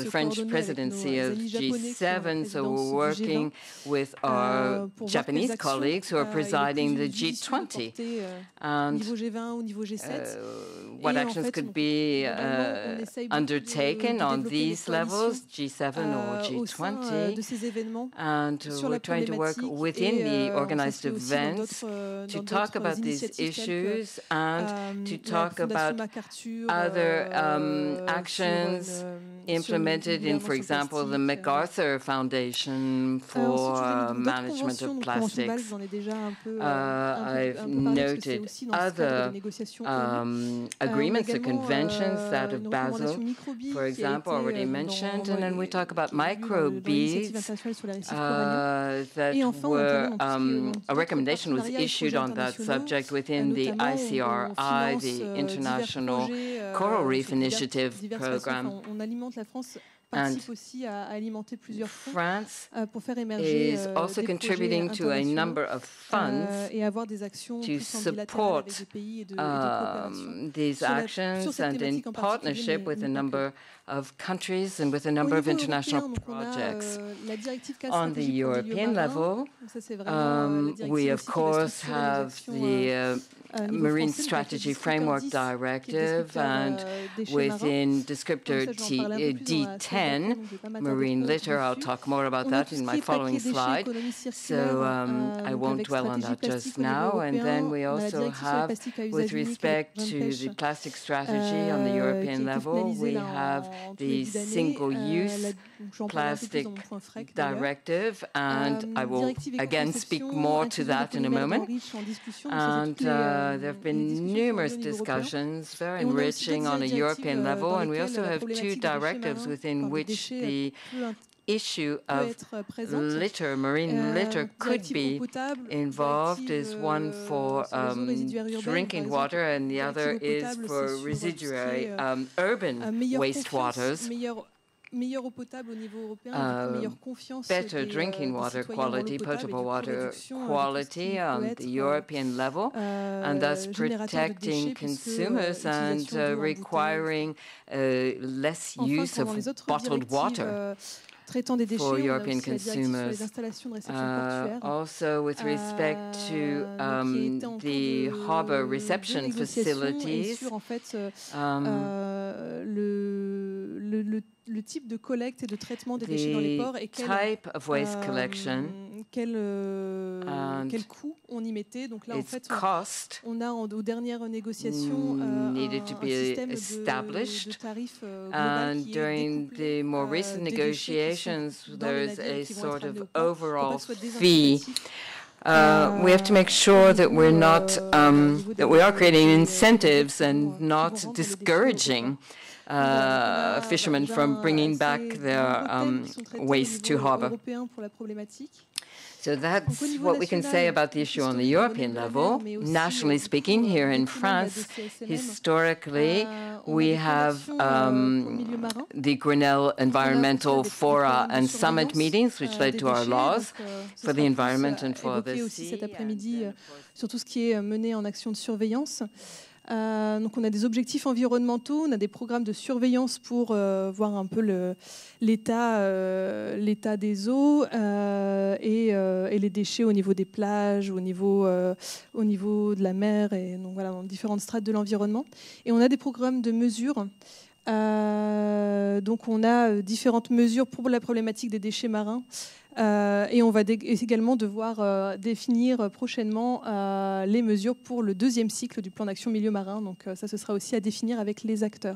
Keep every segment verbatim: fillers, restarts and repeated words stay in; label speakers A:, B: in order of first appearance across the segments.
A: the French presidency of G seven, so we're working with our Japanese colleagues who are presiding the G twenty. And uh, what actions could be uh, undertaken on these levels, G seven or G twenty, and uh, we're trying to work within the organized events to talk about these issues and to talk about other um, actions implemented in, for example, the MacArthur Foundation for uh, management of plastics. Uh, I've noted other um, agreements or conventions, that of Basel, for example, already mentioned, and then we talk about microbeads, uh, that were, um, a recommendation was issued on that subject within the I C R I, the International Coral Reef Initiative program. And France is also contributing to a number of funds to support um, these actions, and in partnership with a number of countries and with a number of international projects. On the European level, um, we of course have the uh, Marine Strategy Framework Directive, and within descriptor D ten, marine litter. I'll talk more about that in my following slide, so um, I won't dwell on that just now. And then we also have, with respect to the plastic strategy on the European level, we have the single-use plastic directive, and I will again speak more to that in a moment. And uh, there have been numerous discussions, very enriching on a European level, and we also have two directives within which the issue of litter, marine litter, could be involved. Is one for um, drinking water, and the other is for residuary um, urban wastewaters. Uh, better drinking water quality, potable water quality on the European level, and thus protecting consumers and uh, requiring uh, less use of bottled water for European consumers. Uh, also, with respect to um, the harbour reception facilities, um,
B: le type de collecte et de traitement des déchets dans les ports et quel,
A: type of waste
B: euh,
A: collection,
B: quel, euh, quel coût on y mettait. Donc là, en fait,
A: cost
B: on a en, aux dernières négociations euh,
A: needed to
B: un,
A: be
B: un système
A: established,
B: de, de tarifs euh, global
A: and
B: qui
A: during
B: est
A: the more
B: euh,
A: recent negotiations, there's a sort of
B: port,
A: overall fee. Uh, we have to make sure that we're not um, that we are creating incentives and not discouraging Uh, fishermen from bringing back their um, waste to harbour. So that's what we can say about the issue on the European level. Nationally speaking, here in France, historically, we have um, the Grenelle Environmental Fora and Summit meetings, which led to our laws for the environment and for the sea.
B: Sur tout ce qui est mené en action de surveillance. Euh, donc on a des objectifs environnementaux, on a des programmes de surveillance pour euh, voir un peu l'état euh, l'état des eaux euh, et, euh, et les déchets au niveau des plages, au niveau, euh, au niveau de la mer, et donc voilà, dans différentes strates de l'environnement. Et on a des programmes de mesures. Euh, donc on a différentes mesures pour la problématique des déchets marins. Euh, et on va également devoir euh, définir prochainement euh, les mesures pour le deuxième cycle du plan d'action milieu marin. Donc euh, ça, ce sera aussi à définir avec les acteurs.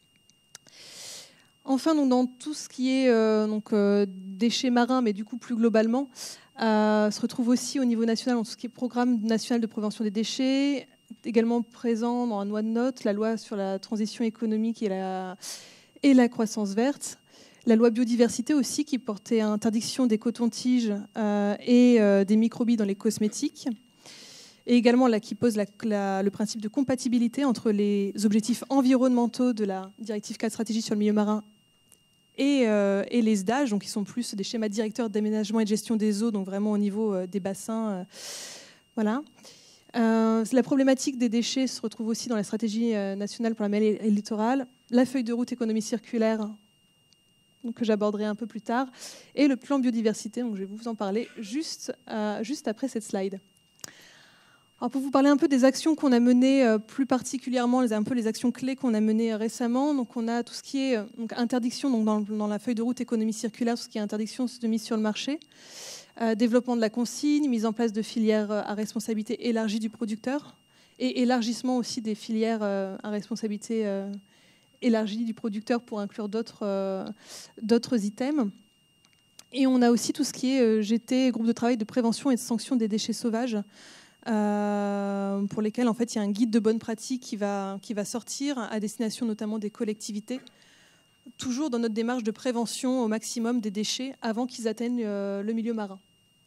B: Enfin, donc, dans tout ce qui est euh, donc, euh, déchets marins, mais du coup plus globalement, euh, se retrouve aussi au niveau national dans tout ce qui est programme national de prévention des déchets, également présent dans la loi de notes, la loi sur la transition économique et la, et la croissance verte. La loi biodiversité aussi, qui portait interdiction des cotons-tiges euh, et euh, des microbilles dans les cosmétiques. Et également là, qui pose la, la, le principe de compatibilité entre les objectifs environnementaux de la directive quatre stratégie sur le milieu marin et, euh, et les S D A G, donc qui sont plus des schémas directeurs d'aménagement et de gestion des eaux, donc vraiment au niveau euh, des bassins. Euh, voilà. Euh, la problématique des déchets se retrouve aussi dans la stratégie euh, nationale pour la mer et le littoral, la feuille de route économie circulaire, donc, que j'aborderai un peu plus tard, et le plan biodiversité, donc je vais vous en parler juste, euh, juste après cette slide. Alors pour vous parler un peu des actions qu'on a menées euh, plus particulièrement, les, un peu les actions clés qu'on a menées euh, récemment, donc on a tout ce qui est euh, donc interdiction, donc dans, dans la feuille de route économie circulaire, tout ce qui est interdiction de mise sur le marché, euh, développement de la consigne, mise en place de filières euh, à responsabilité élargie du producteur et élargissement aussi des filières euh, à responsabilité euh, élargie du producteur pour inclure d'autres euh, d'autres items. Et on a aussi tout ce qui est euh, G T, groupe de travail de prévention et de sanction des déchets sauvages, Euh, pour lesquels en fait il y a un guide de bonne pratique qui va, qui va sortir à destination notamment des collectivités, toujours dans notre démarche de prévention au maximum des déchets avant qu'ils atteignent euh, le milieu marin.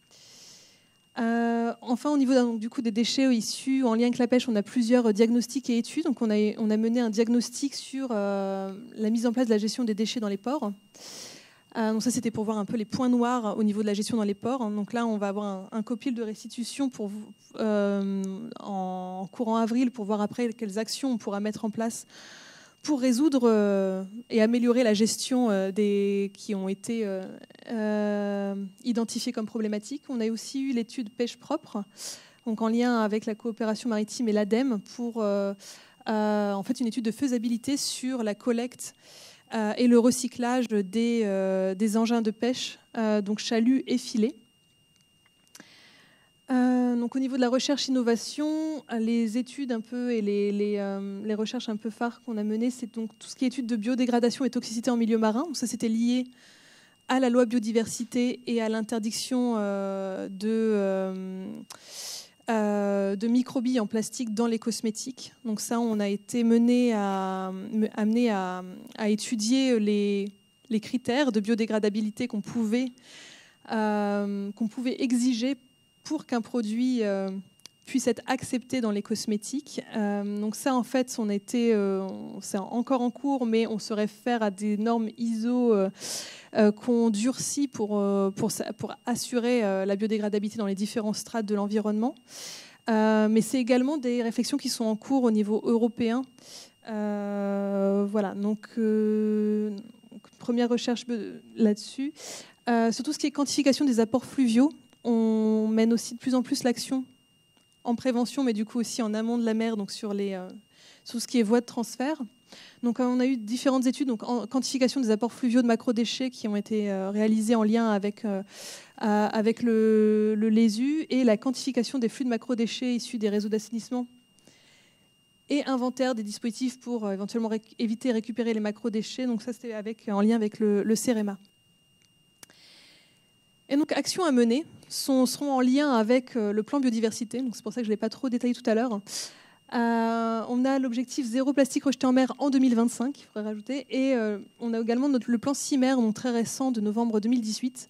B: Euh, enfin, au niveau donc, du coup, des déchets issus en lien avec la pêche, on a plusieurs diagnostics et études. Donc, on, a, on a mené un diagnostic sur euh, la mise en place de la gestion des déchets dans les ports. Euh, donc ça, c'était pour voir un peu les points noirs au niveau de la gestion dans les ports. Donc là, on va avoir un, un copil de restitution pour, euh, en courant avril pour voir après quelles actions on pourra mettre en place pour résoudre euh, et améliorer la gestion euh, des, qui ont été euh, euh, identifiées comme problématiques. On a aussi eu l'étude pêche propre, donc en lien avec la coopération maritime et l'ADEME, pour euh, euh, en fait une étude de faisabilité sur la collecte Euh, et le recyclage des, euh, des engins de pêche, euh, donc chaluts et filets. Euh, donc au niveau de la recherche-innovation, les études un peu et les, les, euh, les recherches un peu phares qu'on a menées, c'est donc tout ce qui est études de biodégradation et toxicité en milieu marin. Donc ça, c'était lié à la loi biodiversité et à l'interdiction euh, de... Euh, Euh, de microbilles en plastique dans les cosmétiques. Donc ça, on a été mené à, amené à, à étudier les, les critères de biodégradabilité qu'on pouvait, euh, qu'on pouvait exiger pour qu'un produit euh, puisse être accepté dans les cosmétiques. Euh, donc ça, en fait, on était, euh, c'est encore en cours, mais on se réfère à des normes I S O euh, euh, qu'on durcit pour, euh, pour, pour assurer euh, la biodégradabilité dans les différents strates de l'environnement. Euh, mais c'est également des réflexions qui sont en cours au niveau européen. Euh, voilà, donc euh, première recherche là-dessus. Euh, sur tout ce qui est quantification des apports fluviaux, on mène aussi de plus en plus l'action en prévention, mais du coup aussi en amont de la mer, donc sur, les, euh, sur ce qui est voies de transfert. Donc on a eu différentes études, donc en quantification des apports fluviaux de macrodéchets qui ont été euh, réalisées en lien avec, euh, avec le, le L E S U, et la quantification des flux de macrodéchets issus des réseaux d'assainissement et inventaire des dispositifs pour euh, éventuellement ré éviter et récupérer les macrodéchets. Donc ça, c'était avec, en lien avec le, le CEREMA. Et donc, actions à mener sont, seront en lien avec euh, le plan biodiversité. Donc c'est pour ça que je ne l'ai pas trop détaillé tout à l'heure. Euh, on a l'objectif zéro plastique rejeté en mer en deux mille vingt-cinq, il faudrait rajouter. Et euh, on a également notre, le plan CIMER, donc très récent, de novembre deux mille dix-huit,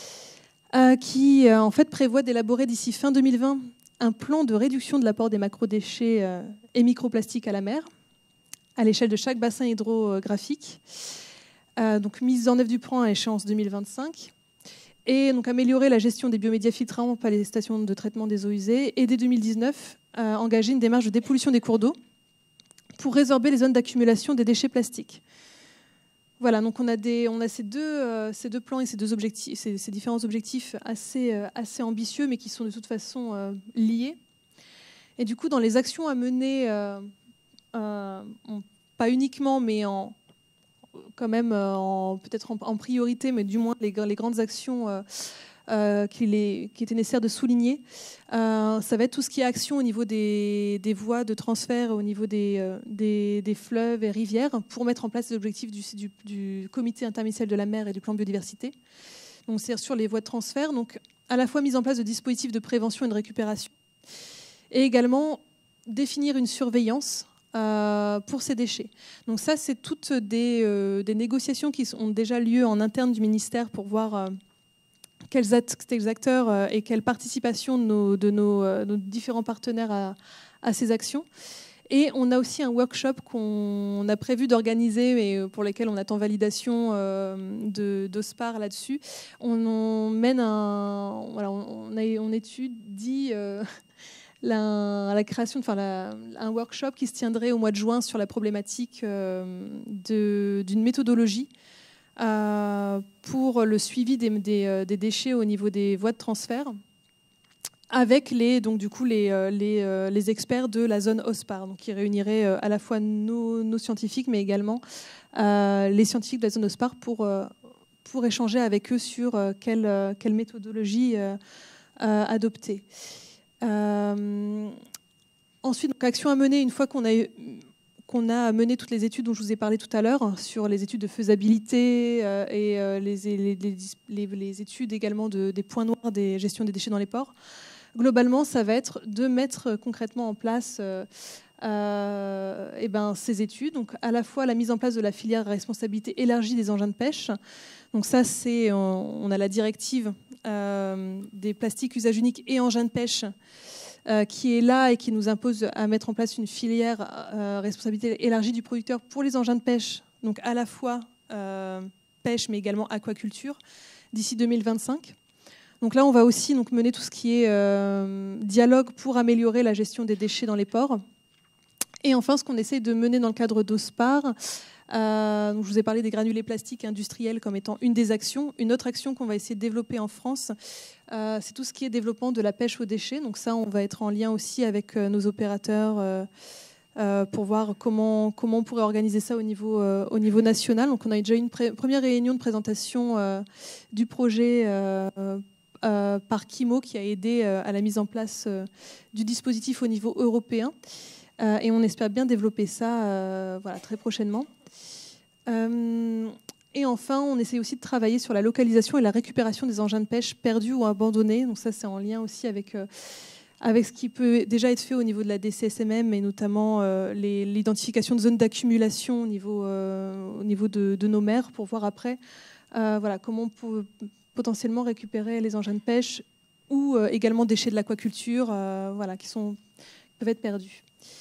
B: euh, qui euh, en fait prévoit d'élaborer d'ici fin deux mille vingt un plan de réduction de l'apport des macrodéchets euh, et microplastiques à la mer, à l'échelle de chaque bassin hydrographique. Euh, donc mise en œuvre du plan à échéance deux mille vingt-cinq. Et donc améliorer la gestion des biomédias filtrants par les stations de traitement des eaux usées. Et dès deux mille dix-neuf, euh, engager une démarche de dépollution des cours d'eau pour résorber les zones d'accumulation des déchets plastiques. Voilà, donc on a, des, on a ces, deux, euh, ces deux plans et ces, deux objectifs, ces, ces différents objectifs assez, euh, assez ambitieux, mais qui sont de toute façon euh, liés. Et du coup, dans les actions à mener, euh, euh, pas uniquement, mais en... quand même en, peut-être en, en priorité, mais du moins les, les grandes actions euh, euh, qu'il est, qui était nécessaire de souligner. Euh, ça va être tout ce qui est action au niveau des, des voies de transfert, au niveau des, euh, des, des fleuves et rivières, pour mettre en place les objectifs du, du, du comité interministériel de la mer et du plan biodiversité. Donc c'est sur les voies de transfert, donc à la fois mise en place de dispositifs de prévention et de récupération, et également définir une surveillance Euh, pour ces déchets. Donc ça, c'est toutes des, euh, des négociations qui ont déjà lieu en interne du ministère pour voir euh, quels, quels acteurs euh, et quelle participation de nos, de nos, euh, nos différents partenaires à, à ces actions. Et on a aussi un workshop qu'on a prévu d'organiser et pour lequel on attend validation euh, de d'OSPAR là-dessus. On, on mène un... Voilà, on, a, on étudie... Euh, La, la création, enfin la, un workshop qui se tiendrait au mois de juin sur la problématique euh, d'une méthodologie euh, pour le suivi des, des, des déchets au niveau des voies de transfert avec les, donc, du coup, les, les, les experts de la zone OSPAR, donc, qui réunirait à la fois nos, nos scientifiques, mais également euh, les scientifiques de la zone OSPAR pour, euh, pour échanger avec eux sur euh, quelle, quelle méthodologie euh, euh, adopter. Euh, ensuite, donc, action à mener une fois qu'on a eu, qu'on a mené toutes les études dont je vous ai parlé tout à l'heure, sur les études de faisabilité euh, et euh, les, les, les, les études également de, des points noirs des gestions des déchets dans les ports. Globalement, ça va être de mettre concrètement en place euh, euh, eh ben, ces études. Donc, à la fois la mise en place de la filière responsabilité élargie des engins de pêche. Donc ça, c'est, on, on a la directive euh, des plastiques usage unique et engins de pêche euh, qui est là et qui nous impose à mettre en place une filière euh, responsabilité élargie du producteur pour les engins de pêche. Donc à la fois euh, pêche, mais également aquaculture, d'ici deux mille vingt-cinq. Donc là, on va aussi donc, mener tout ce qui est euh, dialogue pour améliorer la gestion des déchets dans les ports. Et enfin, ce qu'on essaye de mener dans le cadre d'OSPAR, euh, donc je vous ai parlé des granulés plastiques industriels comme étant une des actions. Une autre action qu'on va essayer de développer en France, euh, c'est tout ce qui est développement de la pêche aux déchets. Donc ça, on va être en lien aussi avec euh, nos opérateurs euh, euh, pour voir comment, comment on pourrait organiser ça au niveau, euh, au niveau national. Donc on a déjà eu une première réunion de présentation euh, du projet euh, Euh, par Kimo, qui a aidé euh, à la mise en place euh, du dispositif au niveau européen. Euh, et on espère bien développer ça euh, voilà, très prochainement. Euh, et enfin, on essaie aussi de travailler sur la localisation et la récupération des engins de pêche perdus ou abandonnés. Donc ça, c'est en lien aussi avec, euh, avec ce qui peut déjà être fait au niveau de la D C S M M, et notamment euh, les, l'identification de zones d'accumulation au niveau, euh, au niveau de, de nos mers, pour voir après euh, voilà, comment on peut potentiellement récupérer les engins de pêche ou euh, également déchets de l'aquaculture euh, voilà, qui, sont, qui peuvent être perdus.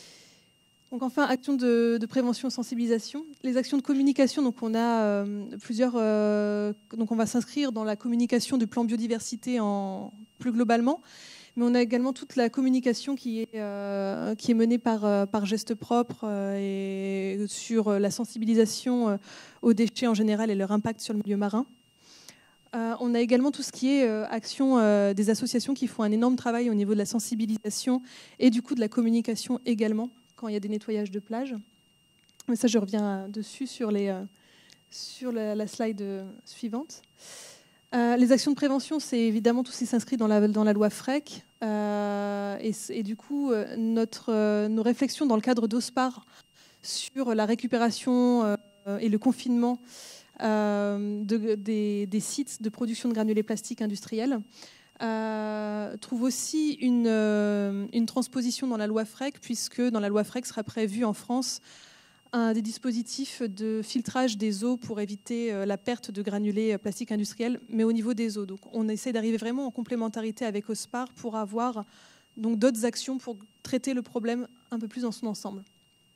B: Donc enfin, actions de, de prévention et sensibilisation. Les actions de communication, donc on a euh, plusieurs... Euh, donc on va s'inscrire dans la communication du plan biodiversité en, plus globalement, mais on a également toute la communication qui est, euh, qui est menée par, euh, par Gestes Propres euh, et sur la sensibilisation euh, aux déchets en général et leur impact sur le milieu marin. Euh, on a également tout ce qui est euh, action euh, des associations qui font un énorme travail au niveau de la sensibilisation et du coup de la communication également quand il y a des nettoyages de plage. Mais ça, je reviens dessus sur, les, euh, sur la, la slide euh, suivante. Euh, les actions de prévention, c'est évidemment tout ce qui s'inscrit dans la, dans la loi FREC. Euh, et, et du coup, euh, notre, euh, nos réflexions dans le cadre d'OSPAR sur la récupération euh, et le confinement Euh, de, des, des sites de production de granulés plastiques industriels, euh, trouve aussi une, euh, une transposition dans la loi FREC, puisque dans la loi FREC sera prévu en France un des dispositifs de filtrage des eaux pour éviter euh, la perte de granulés plastiques industriels, mais au niveau des eaux. Donc on essaie d'arriver vraiment en complémentarité avec OSPAR pour avoir donc, d'autres actions pour traiter le problème un peu plus dans son ensemble.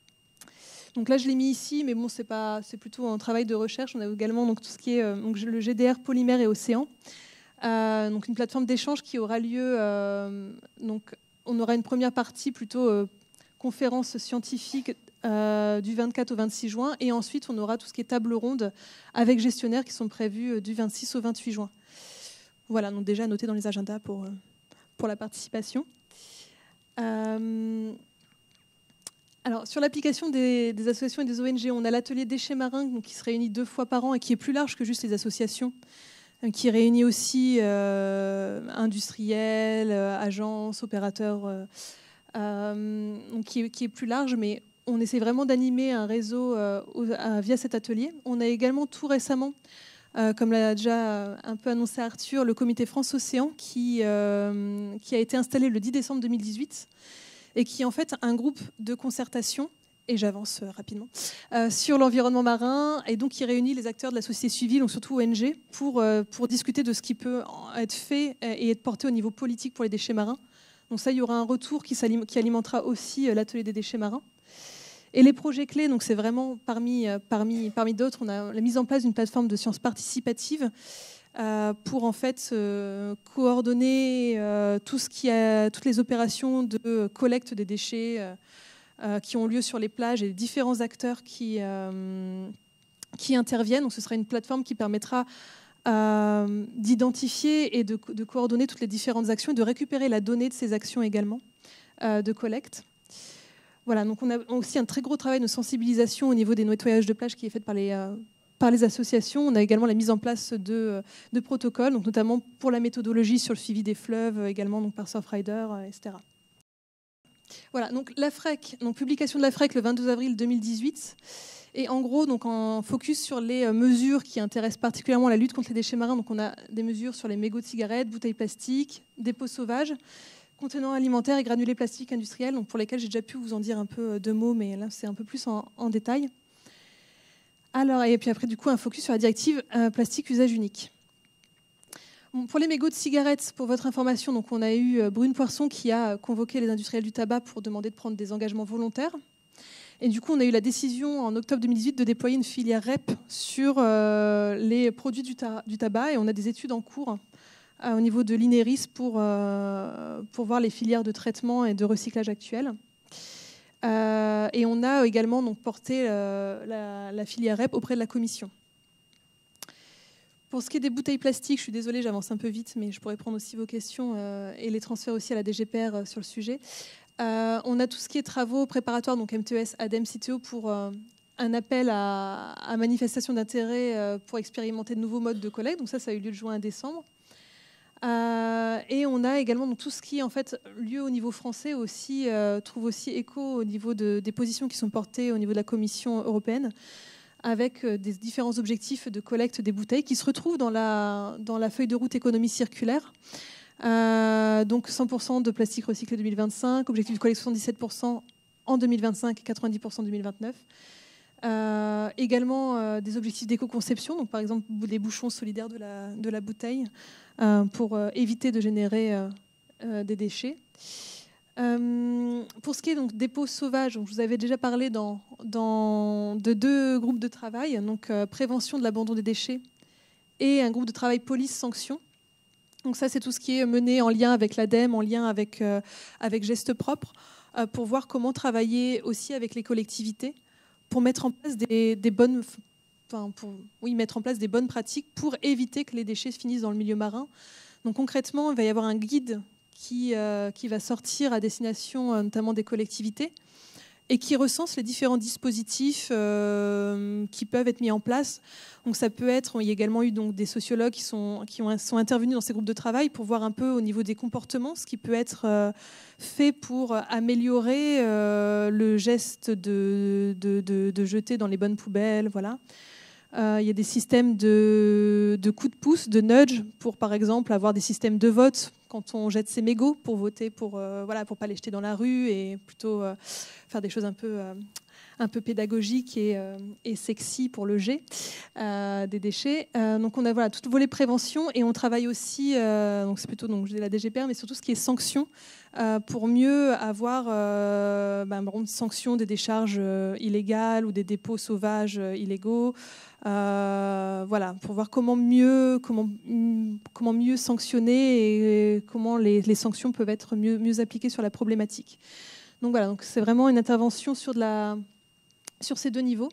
B: Donc là, je l'ai mis ici, mais bon, c'est pas, c'est plutôt un travail de recherche. On a également donc, tout ce qui est euh, donc, le G D R Polymère et Océan, euh, donc une plateforme d'échange qui aura lieu. Euh, donc, on aura une première partie plutôt euh, conférence scientifique euh, du vingt-quatre au vingt-six juin, et ensuite on aura tout ce qui est table ronde avec gestionnaires qui sont prévus euh, du vingt-six au vingt-huit juin. Voilà, donc déjà noté dans les agendas pour euh, pour la participation. Euh, Alors, sur l'application des, des associations et des O N G, on a l'atelier déchets marins donc, qui se réunit deux fois par an et qui est plus large que juste les associations, qui réunit aussi euh, industriels, euh, agences, opérateurs, euh, euh, donc qui, est, qui est plus large, mais on essaie vraiment d'animer un réseau euh, euh, via cet atelier. On a également tout récemment, euh, comme l'a déjà un peu annoncé Arthur, le comité France Océan qui, euh, qui a été installé le dix décembre deux mille dix-huit, et qui est en fait un groupe de concertation, et j'avance rapidement, euh, sur l'environnement marin, et donc qui réunit les acteurs de la société civile, donc surtout O N G, pour, euh, pour discuter de ce qui peut être fait et être porté au niveau politique pour les déchets marins. Donc ça, il y aura un retour qui, qui alimentera aussi l'atelier des déchets marins. Et les projets clés, donc c'est vraiment parmi, parmi, parmi d'autres, on a la mise en place d'une plateforme de sciences participatives Euh, pour en fait euh, coordonner euh, tout ce qui a, toutes les opérations de collecte des déchets euh, euh, qui ont lieu sur les plages et les différents acteurs qui, euh, qui interviennent. Donc, ce sera une plateforme qui permettra euh, d'identifier et de, de coordonner toutes les différentes actions et de récupérer la donnée de ces actions également, euh, de collecte. Voilà, donc on a aussi un très gros travail de sensibilisation au niveau des nettoyages de plage qui est fait par les, euh, par les associations. On a également la mise en place de, de protocoles, donc notamment pour la méthodologie sur le suivi des fleuves, également donc par Surfrider, et cetera. Voilà, donc la F R E C, donc publication de la F R E C le vingt-deux avril deux mille dix-huit. Et en gros, donc en focus sur les mesures qui intéressent particulièrement la lutte contre les déchets marins. Donc on a des mesures sur les mégots de cigarettes, bouteilles plastiques, dépôts sauvages, contenants alimentaires et granulés plastiques industriels, donc pour lesquels j'ai déjà pu vous en dire un peu deux mots, mais là c'est un peu plus en, en détail. Alors, et puis après, du coup, un focus sur la directive euh, plastique usage unique. Bon, pour les mégots de cigarettes, pour votre information, donc on a eu euh, Brune Poisson qui a convoqué les industriels du tabac pour demander de prendre des engagements volontaires. Et du coup, on a eu la décision en octobre deux mille dix-huit de déployer une filière R E P sur euh, les produits du, ta du tabac, et on a des études en cours au niveau de l'I N E R I S pour, euh, pour voir les filières de traitement et de recyclage actuelles. Euh, et on a également donc, porté euh, la, la filière R E P auprès de la Commission. Pour ce qui est des bouteilles plastiques, je suis désolée, j'avance un peu vite, mais je pourrais prendre aussi vos questions euh, et les transférer aussi à la D G P R euh, sur le sujet. Euh, on a tout ce qui est travaux préparatoires, donc M T E S, A D E M, C T O, pour euh, un appel à, à manifestation d'intérêt euh, pour expérimenter de nouveaux modes de collecte. Donc ça, ça a eu lieu de juin à décembre. Euh, et on a également donc, tout ce qui, en fait, lieu au niveau français aussi, euh, trouve aussi écho au niveau de, des positions qui sont portées au niveau de la Commission européenne, avec euh, des différents objectifs de collecte des bouteilles qui se retrouvent dans la, dans la feuille de route économie circulaire. Euh, donc cent pour cent de plastique recyclé deux mille vingt-cinq, objectif de collecte soixante-dix-sept pour cent en deux mille vingt-cinq et quatre-vingt-dix pour cent en deux mille vingt-neuf. Euh, également euh, des objectifs d'éco-conception, donc par exemple des bouchons solidaires de la, de la bouteille euh, pour euh, éviter de générer euh, euh, des déchets. Euh, pour ce qui est donc dépôts sauvages, donc je vous avais déjà parlé dans, dans, de deux groupes de travail, donc euh, prévention de l'abandon des déchets et un groupe de travail police-sanction. Donc ça, c'est tout ce qui est mené en lien avec l'A D E M, en lien avec, euh, avec Gestes Propres, euh, pour voir comment travailler aussi avec les collectivités pour mettre en place des, des bonnes, enfin pour, oui, mettre en place des bonnes pratiques pour éviter que les déchets finissent dans le milieu marin. Donc concrètement, il va y avoir un guide qui, euh, qui va sortir à destination euh, notamment des collectivités et qui recense les différents dispositifs euh, qui peuvent être mis en place. Donc ça peut être, il y a également eu donc des sociologues qui sont, qui ont, sont intervenus dans ces groupes de travail pour voir un peu au niveau des comportements ce qui peut être euh, fait pour améliorer euh, le geste de, de, de, de jeter dans les bonnes poubelles, voilà. Euh, il y a des systèmes de, de coups de pouce, de nudge, pour par exemple avoir des systèmes de vote quand on jette ses mégots pour voter, pour euh, voilà, pour pas les jeter dans la rue et plutôt euh, faire des choses un peu euh, un peu pédagogiques et, euh, et sexy pour le jet euh, des déchets. Euh, donc on a voilà tout le volet prévention et on travaille aussi euh, donc c'est plutôt donc je dis la D G P R mais surtout ce qui est sanctions euh, pour mieux avoir euh, ben, une sanction des décharges euh, illégales ou des dépôts sauvages euh, illégaux. Euh, voilà, pour voir comment mieux, comment, comment mieux sanctionner et comment les, les sanctions peuvent être mieux, mieux appliquées sur la problématique. Donc voilà, donc c'est vraiment une intervention sur, de la, sur ces deux niveaux.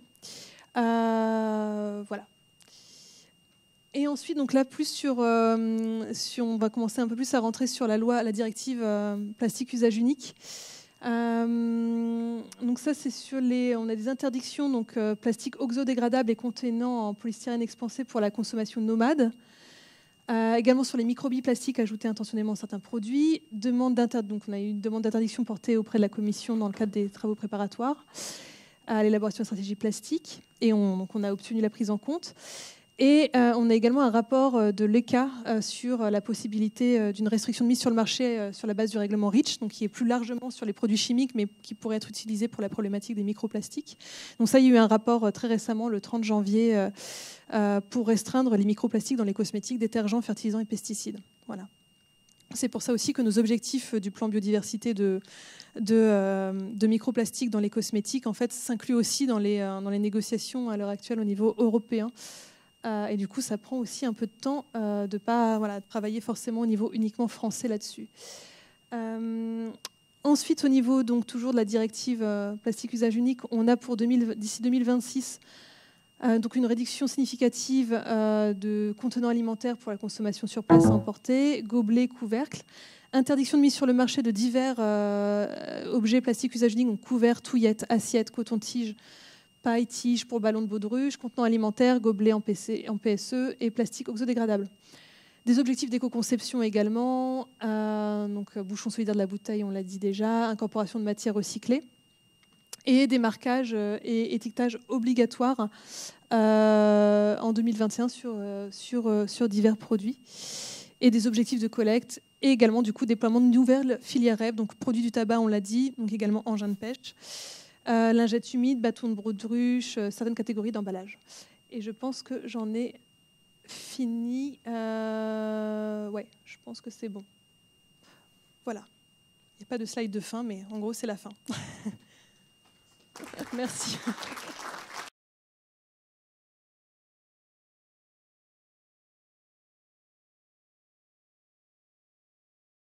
B: Euh, voilà. Et ensuite, donc là, plus sur, euh, sur, on va commencer un peu plus à rentrer sur la loi, la directive euh, plastique usage unique. Euh, donc ça, c'est sur les. On a des interdictions donc euh, plastique oxodégradable et contenant en polystyrène expansé pour la consommation nomade. Euh, également sur les microbilles plastiques ajoutés intentionnellement à certains produits. Demande donc on a eu une demande d'interdiction portée auprès de la Commission dans le cadre des travaux préparatoires à l'élaboration de stratégies plastiques. Et on, donc on a obtenu la prise en compte. Et euh, on a également un rapport de l'E C A euh, sur la possibilité euh, d'une restriction de mise sur le marché euh, sur la base du règlement REACH, donc qui est plus largement sur les produits chimiques, mais qui pourrait être utilisé pour la problématique des microplastiques. Donc ça, il y a eu un rapport euh, très récemment, le trente janvier, euh, euh, pour restreindre les microplastiques dans les cosmétiques, détergents, fertilisants et pesticides. Voilà. C'est pour ça aussi que nos objectifs du plan biodiversité de, de, euh, de microplastiques dans les cosmétiques, en fait, s'incluent aussi dans les, euh, dans les négociations à l'heure actuelle au niveau européen. Euh, et du coup, ça prend aussi un peu de temps euh, de ne pas voilà, travailler forcément au niveau uniquement français là-dessus. Euh, ensuite, au niveau donc, toujours de la directive euh, plastique usage unique, on a pour d'ici deux mille vingt-six Euh, donc une réduction significative euh, de contenants alimentaires pour la consommation sur place emportée, gobelets, couvercles, interdiction de mise sur le marché de divers euh, objets plastiques usage unique, donc couverts, touillettes, assiettes, coton-tiges, paille, tiges pour ballons de baudruche, contenants alimentaires, gobelets en, P C, en P S E et plastique oxodégradable. Des objectifs d'éco-conception également, euh, donc bouchon solidaire de la bouteille, on l'a dit déjà, incorporation de matières recyclées, et des marquages et étiquetages obligatoires euh, en deux mille vingt et un sur, sur, sur divers produits, et des objectifs de collecte, et également du coup déploiement de nouvelles filières R E P, donc produits du tabac, on l'a dit, donc également engins de pêche, euh, lingettes humides, bâtons de baudruche, euh, certaines catégories d'emballage. Et je pense que j'en ai fini. Euh, ouais, je pense que c'est bon. Voilà. Il n'y a pas de slide de fin, mais en gros, c'est la fin. Merci.